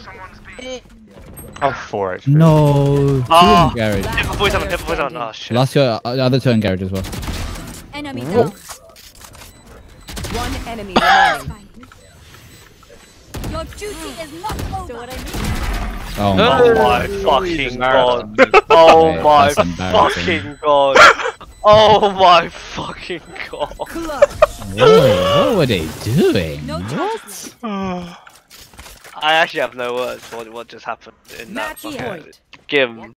Oh, 4 HP. No. Oh. Two in garage. Hit for 47, hit for 47. Oh, shit. Last your other two in garage as well. Enemy down. One enemy remaining. Your duty is not over. So what I mean? Oh Oh my. my fucking god. Marathon. Oh Mate, my that's embarrassing. fucking god. Oh my fucking god. Whoa, what were they doing? No What? I actually have no words for what just happened in that Match fucking point. game.